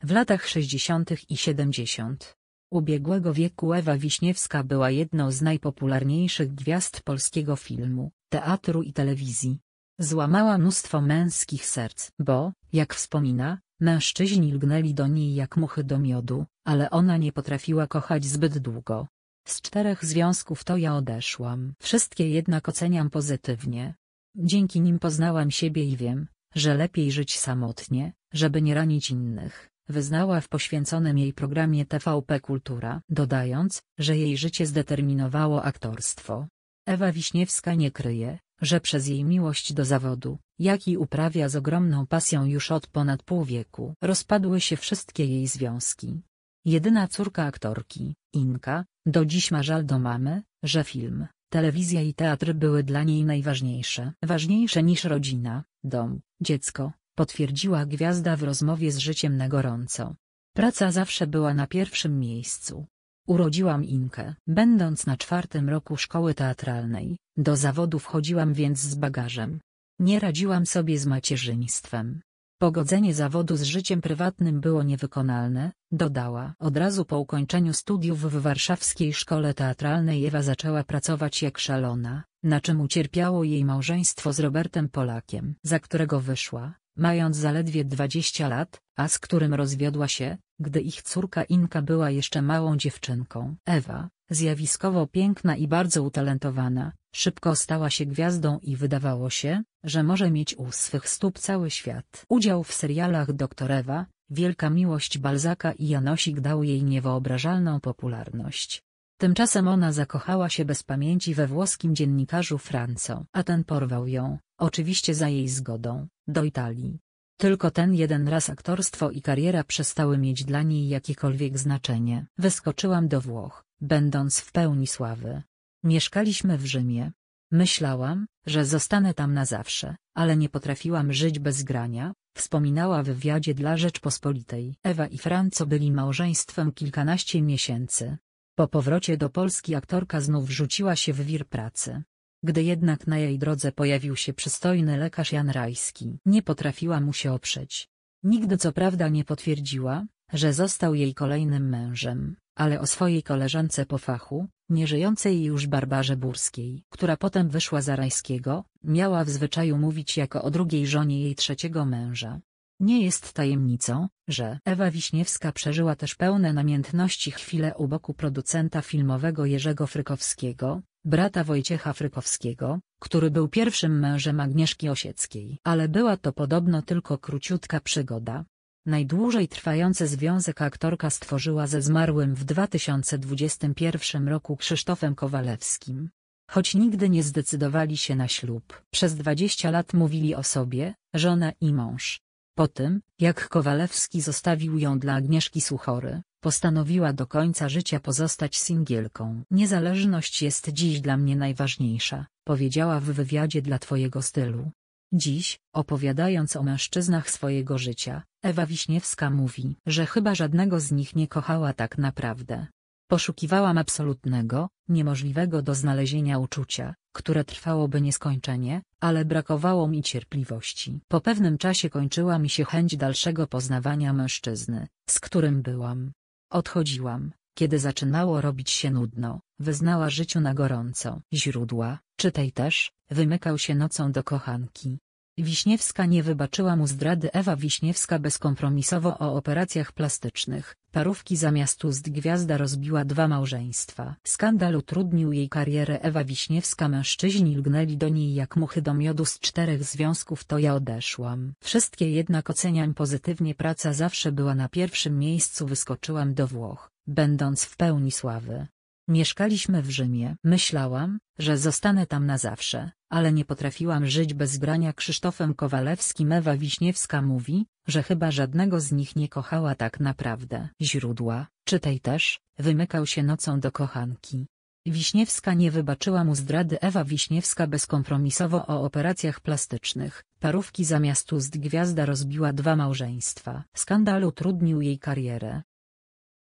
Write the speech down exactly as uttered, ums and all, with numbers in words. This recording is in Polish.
W latach sześćdziesiątych i siedemdziesiątych ubiegłego wieku Ewa Wiśniewska była jedną z najpopularniejszych gwiazd polskiego filmu, teatru i telewizji. Złamała mnóstwo męskich serc, bo, jak wspomina, mężczyźni lgnęli do niej jak muchy do miodu, ale ona nie potrafiła kochać zbyt długo. Z czterech związków to ja odeszłam. Wszystkie jednak oceniam pozytywnie. Dzięki nim poznałam siebie i wiem, że lepiej żyć samotnie, żeby nie ranić innych, wyznała w poświęconym jej programie T V P Kultura, dodając, że jej życie zdeterminowało aktorstwo. Ewa Wiśniewska nie kryje, że przez jej miłość do zawodu, jaki uprawia z ogromną pasją już od ponad pół wieku, rozpadły się wszystkie jej związki. Jedyna córka aktorki, Inka, do dziś ma żal do mamy, że film, telewizja i teatr były dla niej najważniejsze. Ważniejsze niż rodzina, dom, dziecko, potwierdziła gwiazda w rozmowie z Życiem na gorąco. Praca zawsze była na pierwszym miejscu. Urodziłam Inkę, będąc na czwartym roku szkoły teatralnej, do zawodu wchodziłam więc z bagażem. Nie radziłam sobie z macierzyństwem. Pogodzenie zawodu z życiem prywatnym było niewykonalne, dodała. Od razu po ukończeniu studiów w warszawskiej szkole teatralnej Ewa zaczęła pracować jak szalona, na czym ucierpiało jej małżeństwo z Robertem Polakiem, za którego wyszła, mając zaledwie dwadzieścia lat, a z którym rozwiodła się, gdy ich córka Inka była jeszcze małą dziewczynką. Ewa, zjawiskowo piękna i bardzo utalentowana, szybko stała się gwiazdą i wydawało się, że może mieć u swych stóp cały świat. Udział w serialach Doktor Ewa, Wielka miłość Balzaka i Janosik dał jej niewyobrażalną popularność. Tymczasem ona zakochała się bez pamięci we włoskim dziennikarzu Franco, a ten porwał ją, oczywiście za jej zgodą, do Italii. Tylko ten jeden raz aktorstwo i kariera przestały mieć dla niej jakiekolwiek znaczenie. Wyskoczyłam do Włoch, będąc w pełni sławy. Mieszkaliśmy w Rzymie. Myślałam, że zostanę tam na zawsze, ale nie potrafiłam żyć bez grania, wspominała w wywiadzie dla Rzeczpospolitej. Ewa i Franco byli małżeństwem kilkanaście miesięcy. Po powrocie do Polski aktorka znów rzuciła się w wir pracy. Gdy jednak na jej drodze pojawił się przystojny lekarz Jan Rajski, nie potrafiła mu się oprzeć. Nigdy co prawda nie potwierdziła, że został jej kolejnym mężem, ale o swojej koleżance po fachu, nieżyjącej już Barbarze Burskiej, która potem wyszła za Rajskiego, miała w zwyczaju mówić jako o drugiej żonie jej trzeciego męża. Nie jest tajemnicą, że Ewa Wiśniewska przeżyła też pełne namiętności chwile u boku producenta filmowego Jerzego Frykowskiego, brata Wojciecha Frykowskiego, który był pierwszym mężem Agnieszki Osieckiej. Ale była to podobno tylko króciutka przygoda. Najdłużej trwający związek aktorka stworzyła ze zmarłym w dwa tysiące dwudziestym pierwszym roku Krzysztofem Kowalewskim. Choć nigdy nie zdecydowali się na ślub, przez dwadzieścia lat mówili o sobie, żona i mąż. Po tym, jak Kowalewski zostawił ją dla Agnieszki Suchory, postanowiła do końca życia pozostać singielką. Niezależność jest dziś dla mnie najważniejsza, powiedziała w wywiadzie dla Twojego stylu. Dziś, opowiadając o mężczyznach swojego życia, Ewa Wiśniewska mówi, że chyba żadnego z nich nie kochała tak naprawdę. Poszukiwałam absolutnego, niemożliwego do znalezienia uczucia, które trwałoby nieskończenie, ale brakowało mi cierpliwości. Po pewnym czasie kończyła mi się chęć dalszego poznawania mężczyzny, z którym byłam. Odchodziłam, kiedy zaczynało robić się nudno, wyznała Życiu na gorąco. Źródła, czytaj też, wymykał się nocą do kochanki. Wiśniewska nie wybaczyła mu zdrady. Ewa Wiśniewska bezkompromisowo o operacjach plastycznych, parówki zamiast ust. Gwiazda rozbiła dwa małżeństwa. Skandal utrudnił jej karierę. Ewa Wiśniewska mężczyźni lgnęli do niej jak muchy do miodu. Z czterech związków to ja odeszłam. Wszystkie jednak oceniam pozytywnie. Praca zawsze była na pierwszym miejscu. Wyskoczyłam do Włoch, będąc w pełni sławy. Mieszkaliśmy w Rzymie. Myślałam, że zostanę tam na zawsze, ale nie potrafiłam żyć bez grania. Krzysztofem Kowalewskim. Ewa Wiśniewska mówi, że chyba żadnego z nich nie kochała tak naprawdę. Źródła, czytaj też, wymykał się nocą do kochanki. Wiśniewska nie wybaczyła mu zdrady. Ewa Wiśniewska bezkompromisowo o operacjach plastycznych, parówki zamiast ust. Gwiazda rozbiła dwa małżeństwa. Skandal utrudnił jej karierę.